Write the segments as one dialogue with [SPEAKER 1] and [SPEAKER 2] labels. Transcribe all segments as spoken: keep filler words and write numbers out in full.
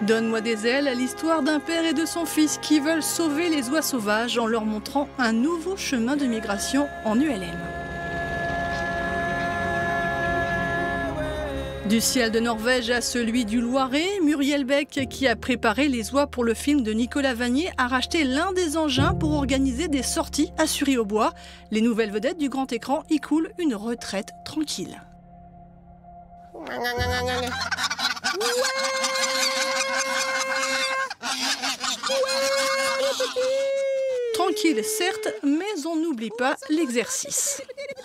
[SPEAKER 1] Donne-moi des ailes, l'histoire d'un père et de son fils qui veulent sauver les oies sauvages en leur montrant un nouveau chemin de migration en U L M. Du ciel de Norvège à celui du Loiret, Muriel Beck, qui a préparé les oies pour le film de Nicolas Vanier, a racheté l'un des engins pour organiser des sorties à Sury-au-Bois. Les nouvelles vedettes du grand écran y coulent une retraite tranquille. Tranquille certes, mais on n'oublie pas l'exercice.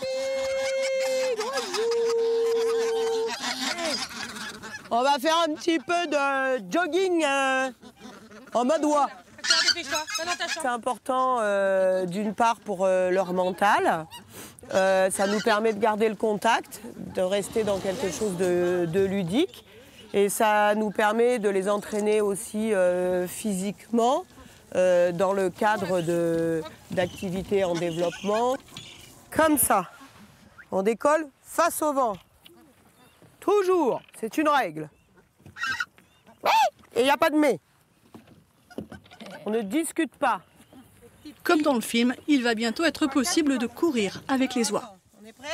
[SPEAKER 2] On va faire un petit peu de jogging euh, en mode oie. C'est important euh, d'une part pour euh, leur mental. Euh, ça nous permet de garder le contact, de rester dans quelque chose de, de ludique. Et ça nous permet de les entraîner aussi euh, physiquement euh, dans le cadre d'activités en développement. Comme ça, on décolle face au vent. Toujours, c'est une règle. Et il n'y a pas de mais. On ne discute pas.
[SPEAKER 1] Comme dans le film, il va bientôt être possible de courir avec les oies.
[SPEAKER 2] On est prêt ?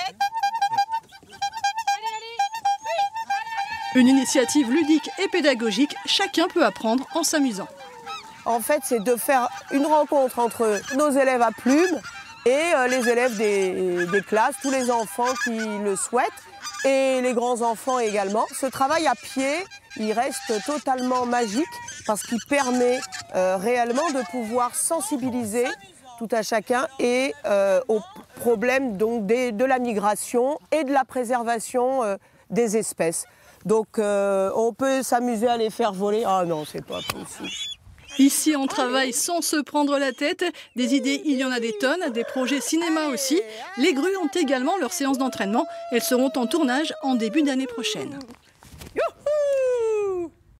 [SPEAKER 1] Une initiative ludique et pédagogique, chacun peut apprendre en s'amusant.
[SPEAKER 2] En fait, c'est de faire une rencontre entre nos élèves à plumes et euh, les élèves des, des classes, tous les enfants qui le souhaitent, et les grands-enfants également. Ce travail à pied, il reste totalement magique parce qu'il permet euh, réellement de pouvoir sensibiliser tout à chacun et euh, aux problèmes donc, des, de la migration et de la préservation euh, des espèces. Donc euh, on peut s'amuser à les faire voler. Ah non, c'est pas possible.
[SPEAKER 1] Ici, on travaille sans se prendre la tête. Des idées, il y en a des tonnes, des projets cinéma aussi. Les grues ont également leur séance d'entraînement. Elles seront en tournage en début d'année prochaine.